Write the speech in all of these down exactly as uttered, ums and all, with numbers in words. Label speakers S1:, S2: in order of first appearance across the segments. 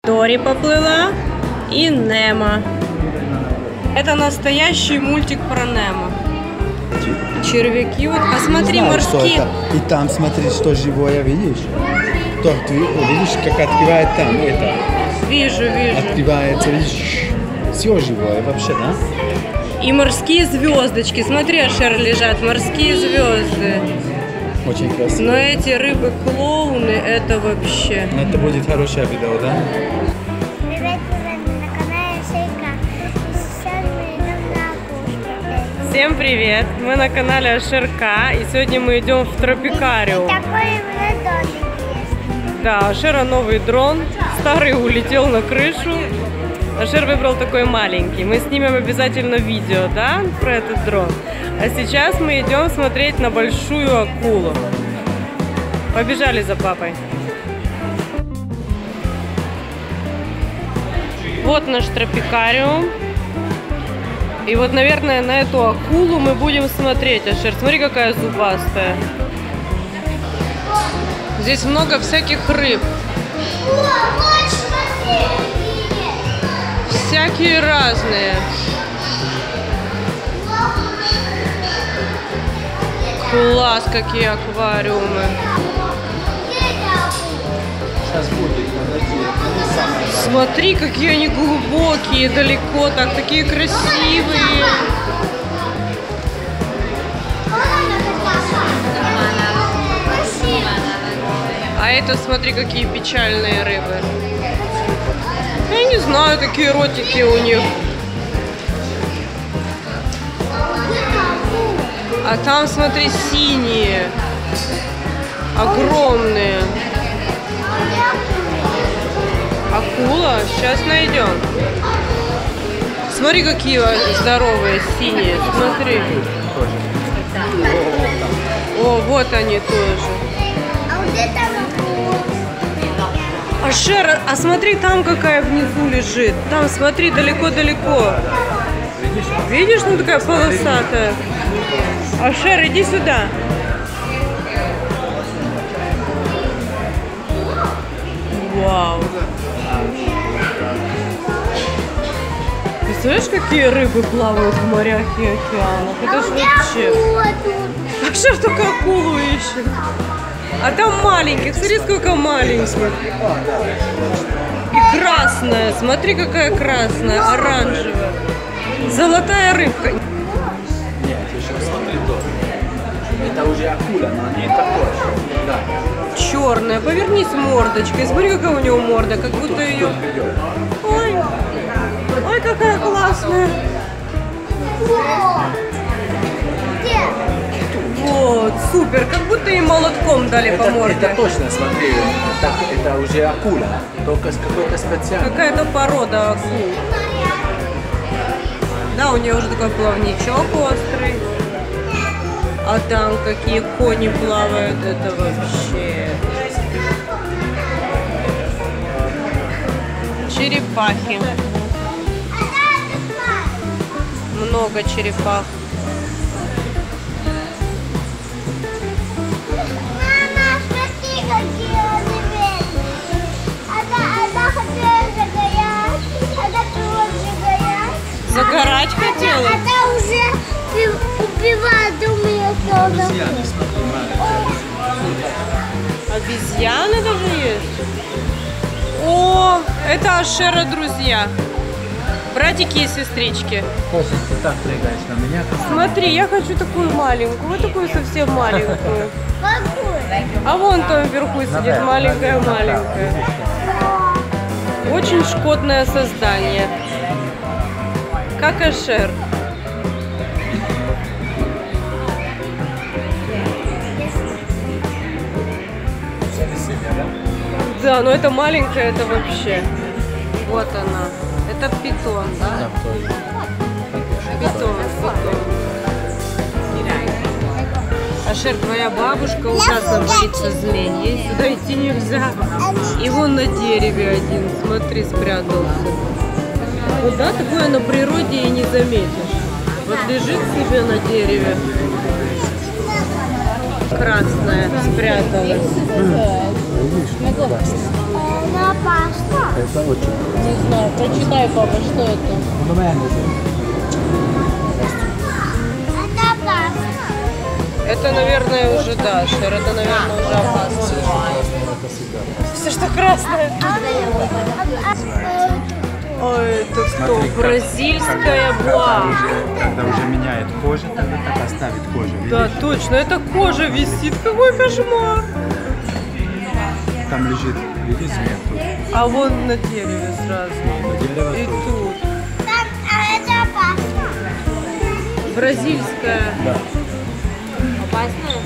S1: Дори поплыла и Немо. Это настоящий мультик про Немо. Червяки, вот, а смотри,
S2: Знаю,
S1: морские.
S2: И там смотри, что живое, видишь? То, ты видишь, как открывает там это.
S1: Вижу, вижу.
S2: Открывается, видишь, все живое вообще, да?
S1: И морские звездочки. Смотри, Ашер, лежат морские звезды.
S2: Очень красиво.
S1: Но эти рыбы-клоуны, это вообще.
S2: Это будет хорошее видео, да?
S3: Привет, на канале Шейка. Сейчас мы идем на кухню.
S1: Всем привет! Мы на канале Ашерка, и сегодня мы идем в тропикариум.
S3: Такой именно домик есть.
S1: Да, Ашера новый дрон, старый улетел на крышу. Ашер выбрал такой маленький. Мы снимем обязательно видео, да, про этот дрон. А сейчас мы идем смотреть на большую акулу. Побежали за папой. Вот наш тропикариум. И вот, наверное, на эту акулу мы будем смотреть. Ашер, смотри, какая зубастая. Здесь много всяких рыб. Всякие разные. Класс, какие аквариумы.
S2: Сейчас будет,
S1: Смотри, какие они глубокие, далеко так, такие красивые. А это, смотри, какие печальные рыбы. Я не знаю, какие ротики у них. А там, смотри, синие. Огромные. Акула? Сейчас найдем. Смотри, какие здоровые синие. Смотри. О, вот они тоже.
S3: А вот это акула.
S1: Ашер, а смотри, там какая внизу лежит. Там, смотри, далеко-далеко. Видишь, ну такая полосатая. Ашер, иди сюда. Вау. Представляешь, какие рыбы плавают в морях и океанах? Это ж вообще...
S3: Акула тут.
S1: Ашер только акулу ищет. А там маленьких, смотри, сколько маленьких. И красная, смотри, какая красная, оранжевая. Золотая рыбка.
S2: Нет, еще смотри, это уже акула, но не такое. Да.
S1: Черная, повернись мордочкой. Смотри, какая у него морда, как будто ее... Ой, ой, какая классная.
S3: Где?
S1: Вот, супер, как будто ей молотком дали по
S2: Это,
S1: морде.
S2: это точно, смотри, так, это уже акула, только с какой-то специальной.
S1: Какая-то порода акул. Да, у нее уже такой плавничок острый. А там какие кони плавают, это вообще. Черепахи. Много черепах.
S3: Мама, смотри, какие они бедные. Одна, одна хотела загорать, одна тоже горят.
S1: Загорать
S3: А
S1: хотела?
S3: та уже пи- убивает, думаю, что она.
S2: Обезьяны, смотри, маленькие.
S1: Обезьяны даже есть? О, это Ашера друзья. Братики и сестрички.
S2: После ты так прыгаешь на меня.
S1: Смотри, я хочу такую маленькую, вот такую совсем маленькую.
S3: Могу.
S1: А вон там вверху сидит маленькая-маленькая. Очень шкодное создание. Как Ашер. Да, но это маленькая, это вообще. Вот она. Это питон, да? Питон, питон. Ашер, твоя бабушка ужасно боится змей. Ей сюда идти нельзя. И вон на дереве один, смотри, спрятался. Вот да, такое на природе и не заметишь. Вот лежит себе на дереве. Красная спряталась.
S3: Это паста.
S2: Это очень вкусно.
S1: Не знаю, прочитай, папа, что это.
S3: Это паста.
S1: Это, наверное, уже дашер. Это, наверное, уже опасно. Все, что красное. Ой, это кто? Бразильская буа.
S2: Когда уже меняет кожу, тогда так оставит кожу.
S1: Да, точно, это кожа висит. Какой кошмар.
S2: Там лежит, видишь, тут.
S1: А вон на дереве сразу.
S2: На дерево
S1: И
S2: тоже.
S1: тут.
S3: Там, а это паста.
S1: Бразильская.
S2: Да.
S1: Опасная?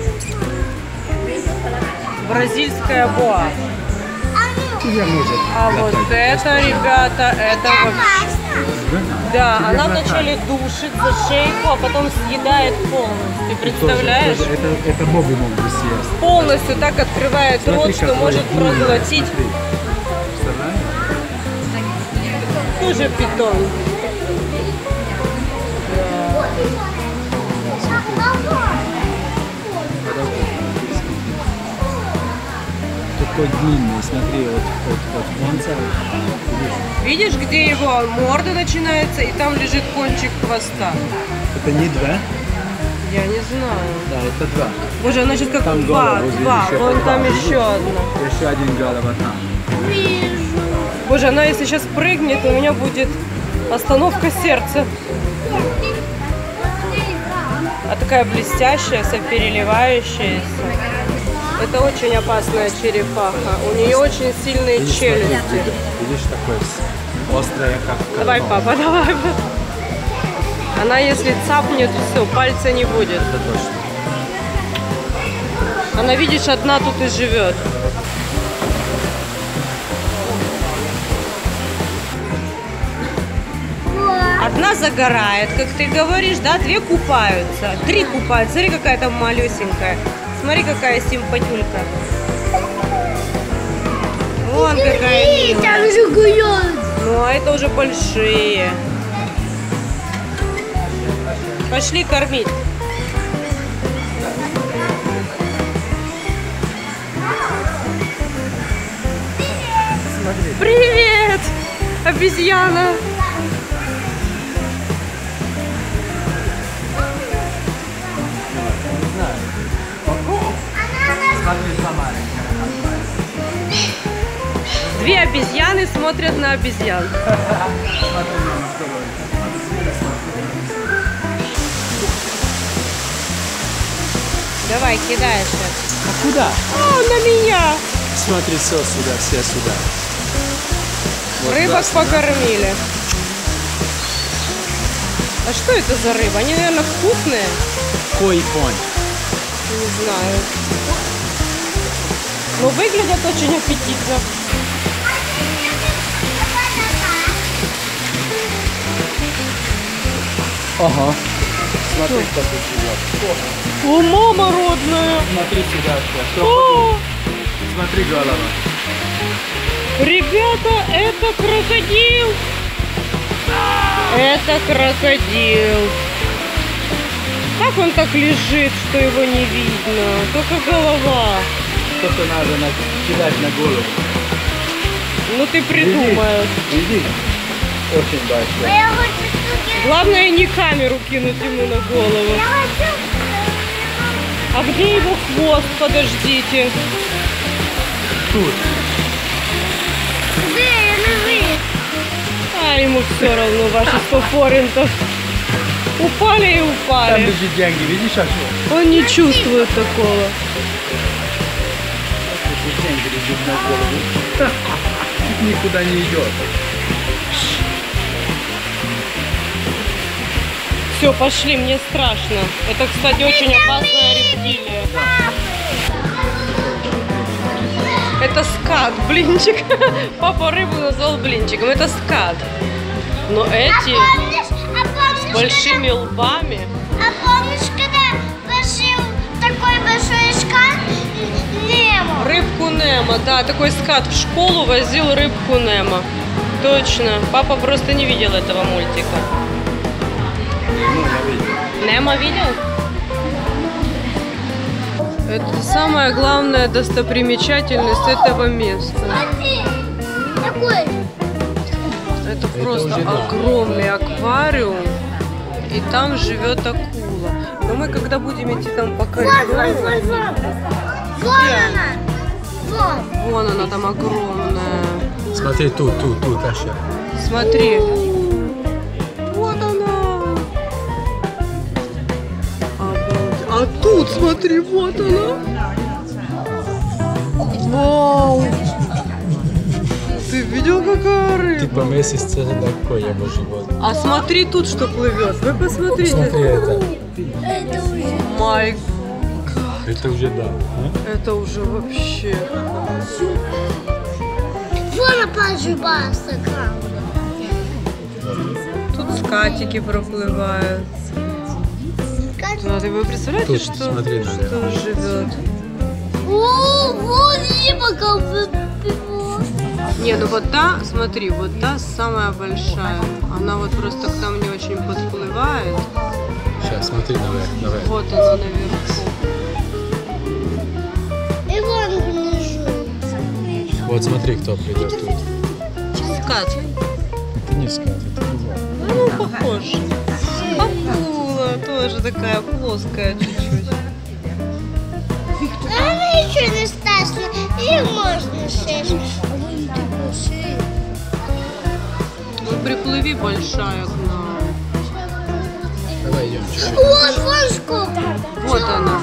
S1: Бразильская боа.
S2: Я может.
S1: А вот это, ребята, это вообще... Да, она вначале душит за шейку, а потом съедает полностью. Представляешь?
S2: Тоже, тоже, это, это Бобби мог бы съесть.
S1: Полностью так открывает
S2: Смотри,
S1: рот, что
S2: какой
S1: может
S2: длинный,
S1: проглотить.
S2: смотри. Представляешь?
S1: Тоже питон.
S2: Такой длинный, смотри, вот, вот, вот конца.
S1: Видишь, где его морда начинается, и там лежит кончик хвоста?
S2: Это не два?
S1: Я не знаю.
S2: Да, это два.
S1: Боже, она сейчас как
S2: Там
S1: два,
S2: голова, вот
S1: два.
S2: видишь,
S1: Вон
S2: это
S1: там
S2: два,
S1: еще
S2: видишь?
S1: одна.
S2: Еще один голова там.
S3: Вижу.
S1: Боже, она если сейчас прыгнет, у меня будет остановка сердца. А такая блестящая, вся переливающаяся. Это очень опасная черепаха. У нее очень сильные
S2: Видишь,
S1: челюсти.
S2: смотри, видишь, такое с- острое, как
S1: Давай,
S2: картон.
S1: папа, давай. Она если цапнет, все, пальца не будет.
S2: Это точно.
S1: Она, видишь, одна тут и живет. Одна загорает, как ты говоришь, да, две купаются, три купаются. Смотри, какая там малюсенькая. Смотри, какая симпатюлька. Вон какая
S3: И
S1: милая.
S3: там же гуляют.
S1: Ну, а это уже большие. Пошли кормить.
S2: Смотри.
S1: Привет, обезьяна.
S2: Смотри, сама.
S1: Две обезьяны смотрят на обезьян.
S2: Смотри, мама, что говорит.
S1: Давай, кидаешь их.
S2: А куда?
S1: О, на меня.
S2: Смотри, все сюда, все сюда. Вот
S1: Рыбок
S2: красный, да?
S1: покормили. А что это за рыба? Они, наверное, вкусные.
S2: Кой-конь.
S1: Не знаю. Но выглядят очень аппетитно.
S2: Ага. Смотри, кто тут живет.
S1: О, мама родная.
S2: Смотри сюда. Что?
S1: О,
S2: Смотри, голова.
S1: ребята, это крокодил. Это крокодил. Как он так лежит, что его не видно? Только голова.
S2: Что-то надо на- кидать на голову.
S1: Ну ты придумаешь.
S2: Видишь? Очень большой.
S3: А я хочу штуки.
S1: Главное не камеру кинуть ему на голову.
S3: Я хочу.
S1: А где его хвост? Подождите.
S2: Тут.
S3: Где лежит?
S1: А ему все равно ваши сто форинтов. Упали и
S2: Там
S1: упали.
S2: лежит деньги, видишь, а что?
S1: Он не чувствует такого.
S2: Тут деньги лежит на голову. Никуда не идет.
S1: Все, пошли, мне страшно. Это, кстати, очень опасная рептилия. Это скат, блинчик. Папа рыбу назвал блинчиком. Это скат. Но эти
S3: А помнишь, а помнишь,
S1: с большими лбами.
S3: когда, а помнишь, когда пошил такой большой шкаф Немо?
S1: Рыбку Немо, да, такой скат в школу возил рыбку Немо. Точно. Папа просто не видел этого мультика.
S2: Ну, я видел.
S1: Немо видел? Это самая главная достопримечательность этого места.
S3: Смотри, Какой?
S1: Это просто огромный аквариум, и там живет акула. Но мы когда будем идти там по коридору...
S3: Вон она! Вон!
S1: Вон она там огромная.
S2: Смотри, тут, тут, тут, Аша.
S1: Смотри. Вот она. Обалдеть. А тут, смотри, вот она. Вау. Ты видел, какая рыба?
S2: Типа месяц такой его живот.
S1: А смотри тут, что плывет. Вы посмотрите.
S2: Смотри это.
S3: Это уже.
S1: Май.
S2: Это уже да.
S1: Это уже вообще.
S3: Вон опажи басака.
S1: Тут скатики проплывают. Да, ты вы представляете,
S2: Тут,
S1: что,
S2: смотри,
S1: что
S2: наверное.
S1: живет?
S3: О, вот рыба как выпила.
S1: Не, ну вот та, смотри, вот та самая большая. Она вот просто к нам не очень подплывает.
S2: Сейчас, смотри наверх, наверх.
S1: Вот она наверху.
S3: И вон внизу.
S2: Вот смотри, кто придет тут.
S1: Скат.
S2: Это не скат, это другое.
S1: Ну, похож. Акула тоже такая плоская чуть-чуть.
S3: Она еще не страшно. Ее можно съесть.
S1: Ну, приплыви большая к нам.
S2: Давай идем чуть-чуть.
S3: Вот, вон сколько.
S1: Вот она.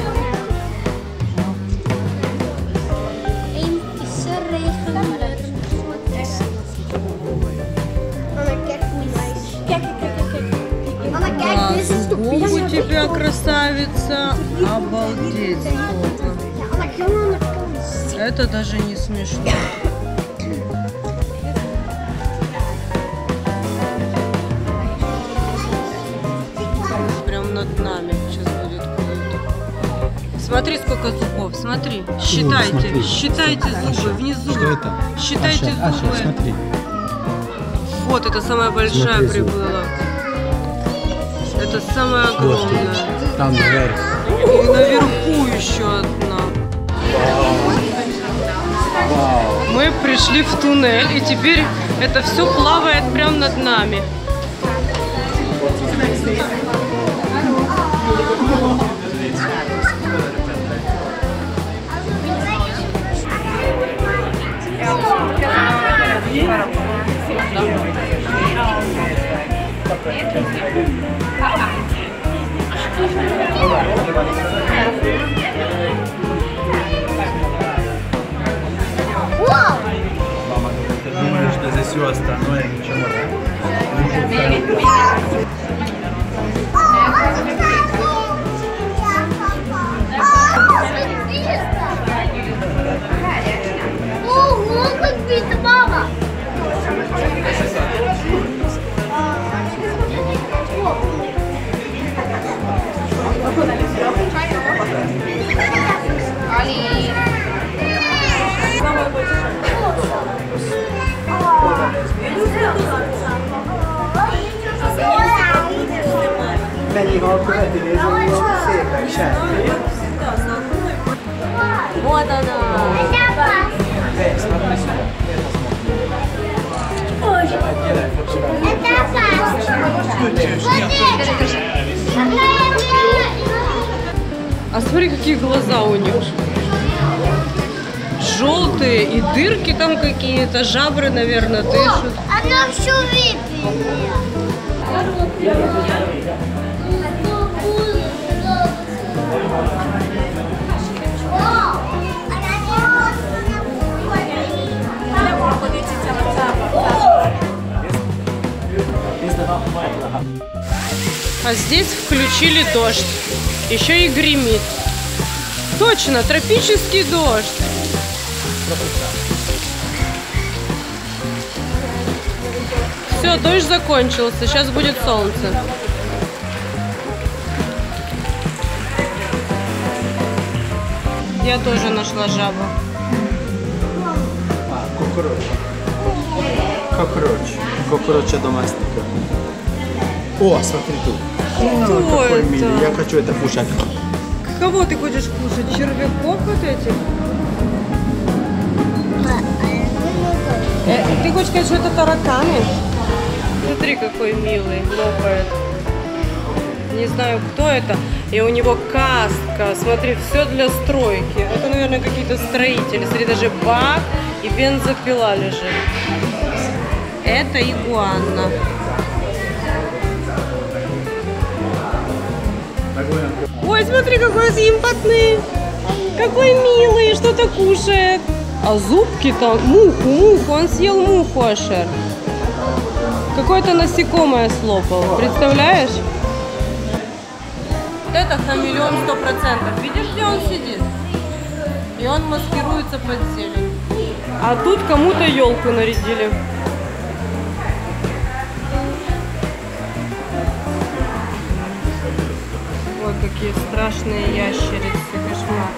S1: Да, зуб у тебя, красавица. Обалдеть сколько. Это даже не смешно. Прям над нами сейчас будет плыть. Смотри, сколько зубов, смотри. Считайте,
S2: смотри.
S1: считайте зубы внизу.
S2: Что это?
S1: Считайте
S2: Аша,
S1: зубы.
S2: Аша, смотри.
S1: Вот, это самая большая
S2: Смотри, зуб.
S1: приплыла. Это самая огромная.
S2: Там наверх.
S1: И наверху еще одна. Мы пришли в туннель, и теперь это все плавает прямо над нами.
S3: Вау!
S2: Ты думаешь, что здесь все остальное ничего,
S3: Ого, как бита мама!
S1: Вот она.
S3: Это опасно.
S1: А смотри, какие глаза у них. Желтые, и дырки там какие-то, жабры, наверное, дышат.
S3: Она все выпила.
S1: А здесь включили дождь. Еще и гремит. Точно, тропический дождь. Все, дождь закончился. Сейчас будет солнце. Я тоже нашла жабу.
S2: Кукуруза. Кокроч. Кокроча доместика. О, смотри тут.
S1: Кто
S2: О, какой
S1: это?
S2: милый. Я хочу это кушать.
S1: Кого ты хочешь кушать? Червяков вот этих?
S3: А я не могу.
S1: Э, ты хочешь сказать, что это тараканы? Смотри, какой милый, лопает. Не знаю, кто это. И у него каска. Смотри, все для стройки. Это, наверное, какие-то строители. Смотри, даже бак и бензопила лежит. Это игуана. Ой, смотри, какой симпатный. Какой милый, что-то кушает. А зубки там, муху, муху. Он съел муху, Ашер. Какое-то насекомое слопал. Представляешь? Вот это хамелеон сто процентов. Видишь, где он сидит? И он маскируется под зелень. А тут кому-то елку нарядили. Ой, какие страшные ящерицы, кошмар.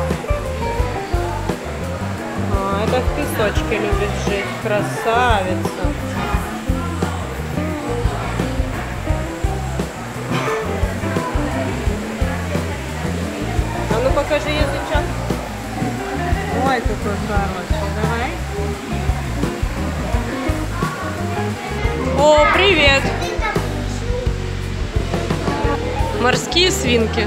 S1: А, это в песочке любит жить. Красавица. А ну покажи язычок. Ой, какой хороший. Давай. О, привет. Морские свинки.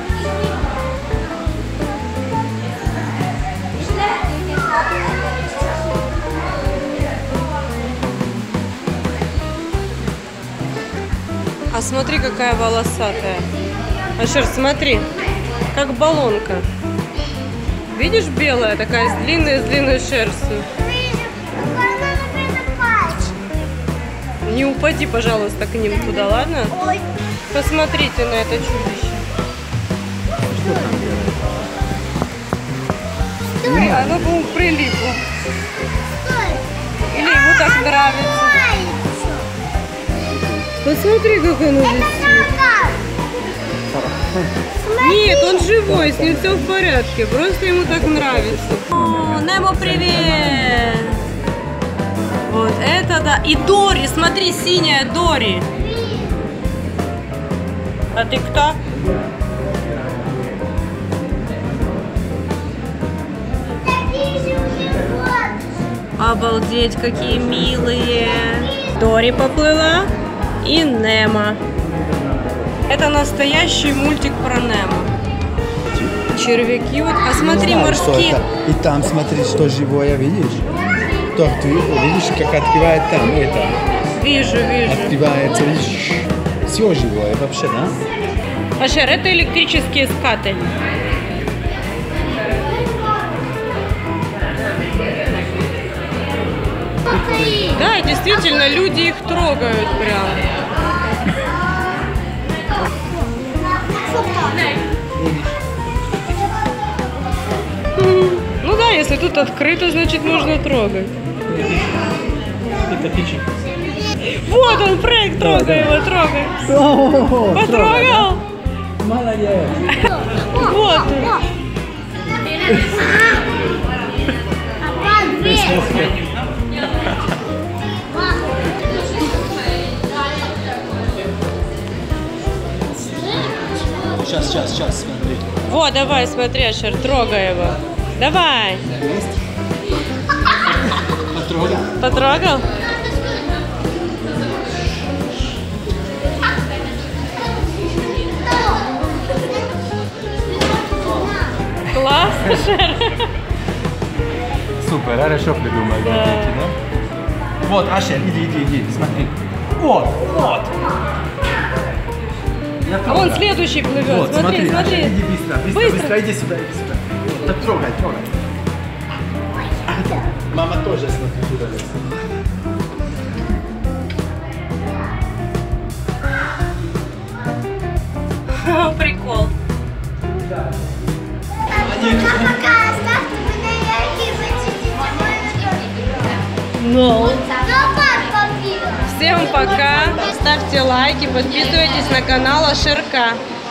S1: А смотри, какая волосатая. Ашер, смотри, как баллонка. Видишь, белая такая, с длинной, с длинной шерстью. Не упади, пожалуйста, к ним туда, ладно?
S3: Ой.
S1: Посмотрите на это чудище. Ой, оно, по-моему, прилипло. Или ему так нравится. Посмотри, как оно висит. Нет, он живой, с ним все в порядке. Просто ему так нравится. О, Немо, привет! Вот это да. И Дори, смотри, синяя Дори. А ты кто? Обалдеть, какие милые. Дори поплыла и Немо. Это настоящий мультик про Немо. Червяки вот. А смотри,
S2: Знаю,
S1: морские.
S2: И там смотри, что живое, видишь? То, ты видишь, как открывает там это.
S1: Вижу, вижу.
S2: Открывается, видишь? Все живое вообще, да?
S1: Ашер, это электрические скаты. Да, действительно, люди их трогают прям. Ну да, если тут открыто, значит можно трогать. Вот он, Фрэнк, трогай его, трогай. Потрогал?
S2: Молодец.
S1: Вот он.
S2: Сейчас, сейчас, сейчас, смотри.
S1: Вот, давай, смотри, Ашер, трогай его. Давай.
S2: Потрогал?
S1: Потрогал? Класс, Ашер.
S2: Супер, хорошо придумал.
S1: Да.
S2: Видите, да? Вот, Ашер, иди, иди, иди, смотри. Вот, вот. Я
S1: А
S2: трогаю.
S1: вон следующий плывет.
S2: Вот,
S1: смотри, смотри.
S2: Ашер, иди быстро, быстро,
S1: Быстро.
S2: быстро, иди сюда, иди сюда. Так трогай, трогай. Мама тоже смотри туда.
S1: Прикол.
S3: Пока, ставьте мне лайки, вы
S1: No.
S3: папа пил.
S1: Всем пока. Ставьте лайки, подписывайтесь на канал Ашерка.